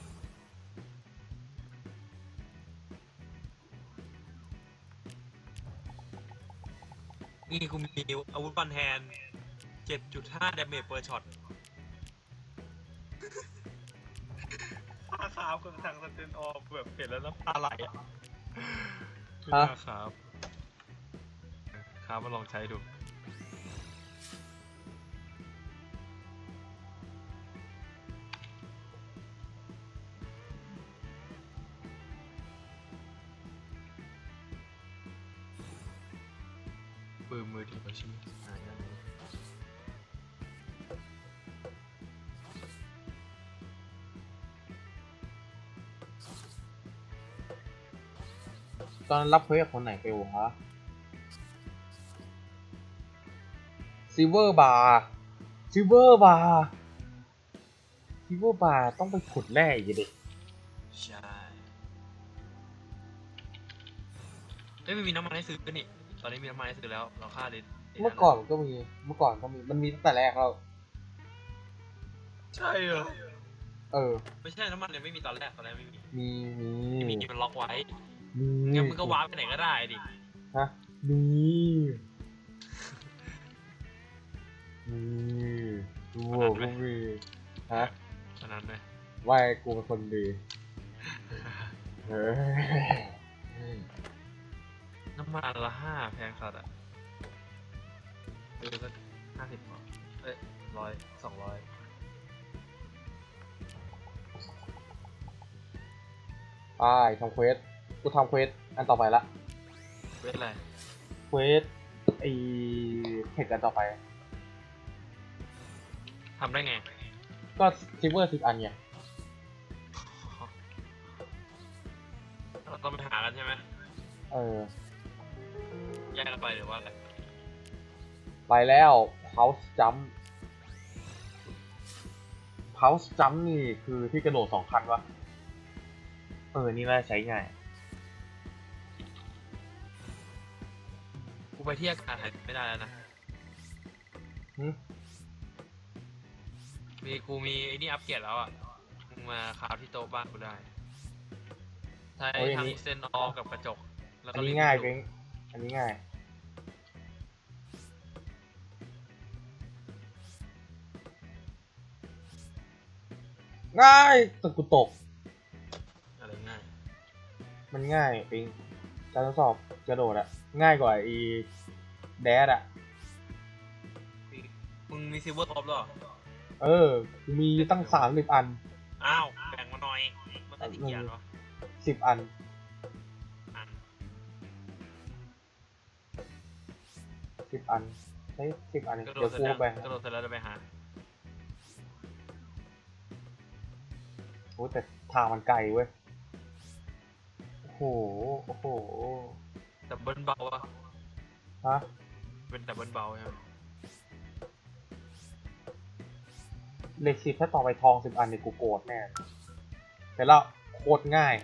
นี่กูมีอาวุธฟันแฮน 7.5 damage per shot ครับกับทางสเตนอแบบเปลี่ยนแล้วน้ำตาไหลอ่ะครับมาลองใช้ดูปืนมือถือใช่ไหมตอนรับเควสคนไหนไปวะซิลเวอร์บาร์ต้องไปขุดแร่อีกดิใช่ไม่มีน้ำมันให้ซื้อกันนี่ตอนนี้มีน้ำมันให้ซื้อแล้วเราค่าดิเมื่อก่อนก็มีมันมีตั้งแต่แรกแล้วใช่เหรอไม่ใช่น้ำมันเนี่ยไม่มีตอนแรกไม่มีมันล็อกไว้งั้นมึงก็วาร์ปไปไหนก็ได้ดิฮะดูกูมีฮะขนาดไหนว่ากูเป็นคนดีน้ำมันละ5แพงสัตว์อ่ะสัก50 บาท100 200 ไปทำเควสกูทำเควสอันต่อไปละเควสอะไรเควสไอเทคอันต่อไปทำได้ไงก็ซิลเวอร์10 อันไงเราต้องไปหากันใช่ไหมแยกกันไปหรือว่าอะไรไปแล้ว House Jump นี่คือที่กระโดด2 ครั้งวะนี่น่าใช้ง่ายกูไปที่อากาศหายไม่ได้แล้วนะกูมีไอ้นี่อัปเกรดแล้วอ่ะมึงมาคราฟที่โต๊ะบ้านกูได้ใช้ทั้งเซนออกับกระจกแล้วก็อันนี้ง่ายเองอันนี้ง่ายง่ายแต่กูตกอะไรง่ายมันง่ายปิงการทดสอบกระโดดอะง่ายกว่าแดดอะมึงมีซิลเวอร์ท็อปหรอกูมีตั้ง30 อันอ้าวแบ่งมาหน่อยมันได้กี่อันวะ 10 อันอัน 10 อันใช้10 อันกระโดเดี๋ดยวเสร็จกูแล้วไปกระโดดเสร็จแล้วจะไปหาโอ้แต่ทางมันไกลเว้ยโอ้โหดับเบิลเบาอะฮะเป็นดับเบิลเบาใช่ไหมเหล็ก10ถ้าต่อไปทอง10 อันเนี่ยกูโกรธแน่แต่แล้วโคตรง่าย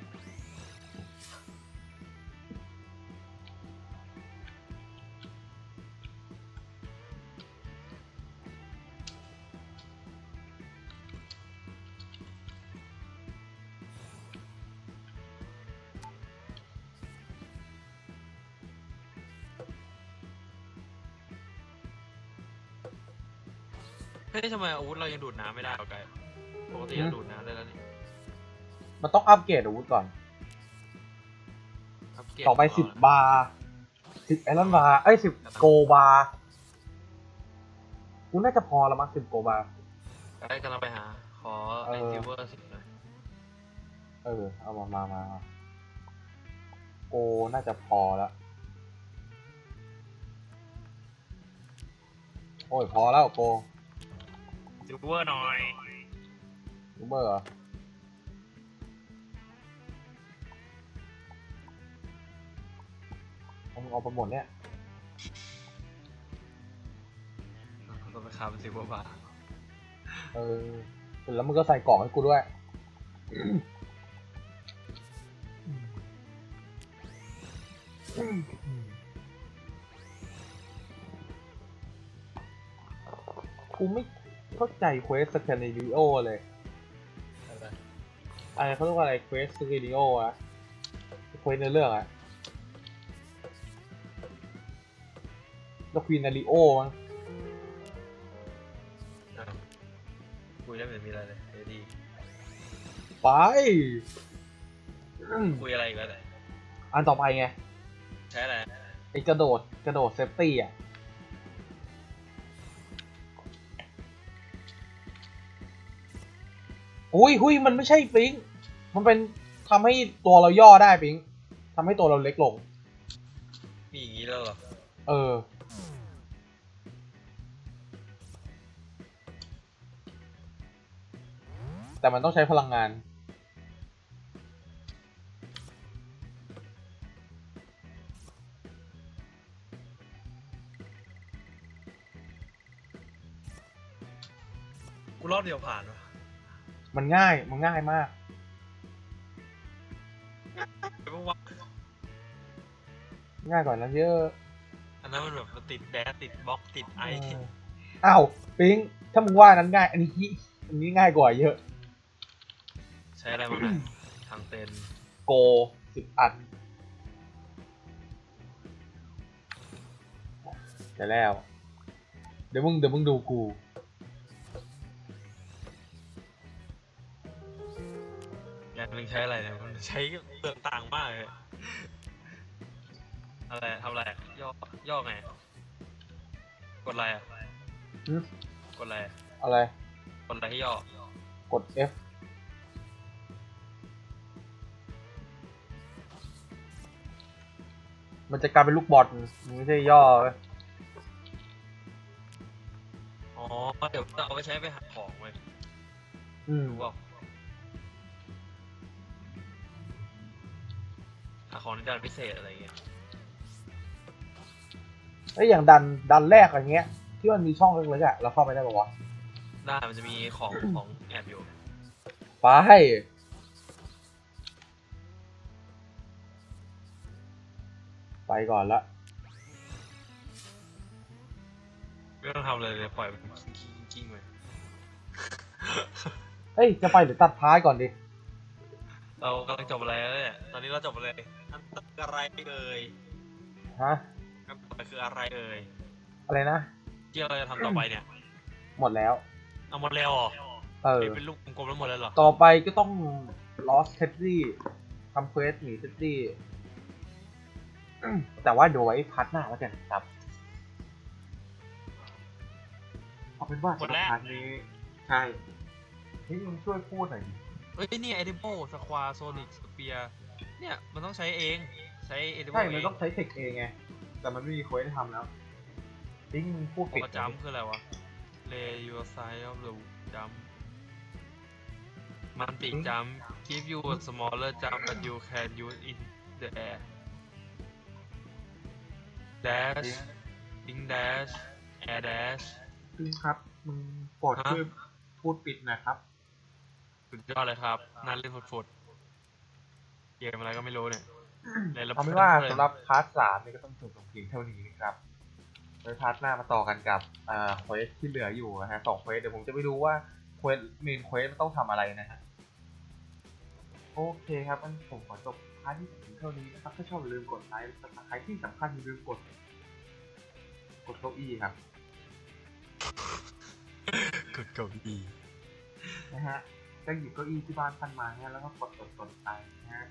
เฮ้ยทำไมอาวุธเรายังดูดน้ำไม่ได้หรอไกปกติจะดูดน้ำได้แล้วนี่มันต้องอัปเกรดอาวุธก่อนอัปเกรดต่อไป10 บาร์10 ไอรอนบาร์10 โกบาร์กูน่าจะพอแล้วมั้ง10 โกบาร์ไกกำลังไปหา ขอไอซิลเวอร์10หน่อยเอามาโกน่าจะพอแล้วโอ้ยพอแล้วโกซิลเวอร์หน่อยรูเบอร์เหรอมึงเอาไปหมดเนี่ยต้องไปคาเป็นซิลเวอร์บาร์แล้วมึงก็ใส่กล่องให้กูด้วยกูไม่เข้าใจเควสสแคนาริโอเลยอะไรเขาเรียกว่าอะไรเควสสแคนาริโออะเควสในเรื่องอะแล้วควีนาริโอมั้งคุยได้ไม่มีอะไรเลยเดี๋ยวดีไปคุยอะไรอีกแล้วแต่อันต่อไปไงใช้อะไรไอ้กระโดดเซฟตี้อ่ะหุยมันไม่ใช่ปิงมันเป็นทำให้ตัวเราย่อได้ปิงทำให้ตัวเราเล็กลงมีอย่างนี้แล้วเหรอแต่มันต้องใช้พลังงานกูรอบเดียวผ่านวะมันง่ายมากไม่ต้องว่าง่ายกว่านั้นเยอะอันนั้นมันแบบมันติดแดดติดบล็อกติดไออ้าวปิงถ้ามึงว่านั้นง่ายอันนี้ง่ายกว่าเยอะใช้อะไรบ้างนะทางเต็นโก10 อันแต่แล้วเดี๋ยวมึงดูกูอย่างนึงใช้อะไรเนี่ยมันใช้เปลืองต่างมากเลยอะไรทำอะไรย่อไงกดอะไรอ่ะกดอะไรอะไรกดอะไรที่ย่อกด F มันจะกลายเป็นลูกบอลมันไม่ใช่ย่ออ๋อเดี๋ยวจะเอาไปใช้ไปหาของเว้ย รู้ป่ะหาของในด่านพิเศษอะไรเงี้ยแล้วอย่างดันแรกอย่างเงี้ยที่มันมีช่องเล็กๆอะเราเข้าไปได้ปะวะได้มันจะมีของแอบอยู่ไปก่อนละไม่ต้องทำอะไรเลยปล่อยมันกิ้งไปเฮ้ยจะไปหรือตัดท้ายก่อนดิเรากำลังจบอะไรแล้วเนี่ยตอนนี้เราจบอะไรอันต่อไปอะไรเอ่ยฮะอันต่อไปคืออะไรเอ่ยอะไรนะที่เราจะทำต่อไปเนี่ยหมดแล้วเอาหมดแล้วเหรอเป็นลูกกลมๆแล้วหมดเลยเหรอต่อไปก็ต้อง Lost Teddy ทำเควสหนี Teddy แต่ว่าเดี๋ยวไว้พาร์ทหน้าแล้วกันครับเอาเป็นว่าสำหรับพาร์ทนี้ใช่นี่มึงช่วยพูดหน่อยดิเฮ้ยนี่ Edible Square Sonic Spear เนี่ยมันต้องใช้เองใช้ Edible ใช่เอมันงต้องใช้เทคเองไง แต่มันไม่มีเควสให้ทำแล้วนี่มึงพูดโอปิดกจัมคืออะไรวะ Lay your side of the jump มันติ jump give you a smaller jump that you can use in the air dash ding dash air dash ซึ่งครับมึงโปรดช่วยพูดปิดนะครับสุดยอดเลยครับน่าเล่นฝุดๆเกมอะไรก็ไม่รู้เนี่ยเลยรับเอาเป็นว่าสำหรับพาร์ท3นี่ก็ต้องจบลงเพียงเท่านี้นะครับโดยพาร์ทหน้ามาต่อกันกับเควสที่เหลืออยู่นะฮะ2เควสเดี๋ยวผมจะไปดูว่าเควสเมนเควสมันต้องทำอะไรนะฮะโอเคครับงั้นผมขอจบพาร์ทที่ถึงเท่านี้นะครับถ้าชอบอย่าลืมกดไลค์และใครที่สำคัญอย่าลืมกดเก้าอี้ครับกดเก้าอี้นะฮะก็หยิบเก้าอี้ที่บ้านท่านมาฮะแล้วก็กดไปนะฮะ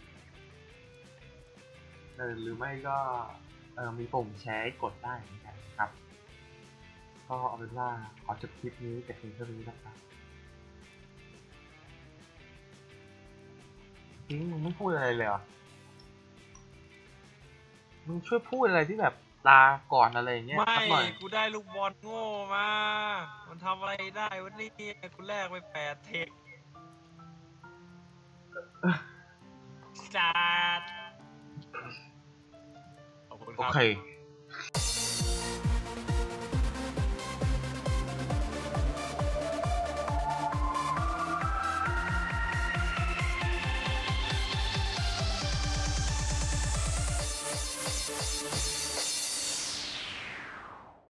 หรือไม่ก็มีปุ่มแชร์ให้กดได้เหมือนกันครับก็เอาเป็นว่าขอจบคลิปนี้แต่เพียงเท่านี้นะครับจริงมึงไม่พูดอะไรเลยเหรอมึงช่วยพูดอะไรที่แบบลาก่อนอะไรอย่างเงี้ยไม่สักหน่อยกูได้ลูกบอลโง่มา มันทำอะไรได้วะนี่กูแลกไป8 เทคจัดขอบคุณคโอรับเค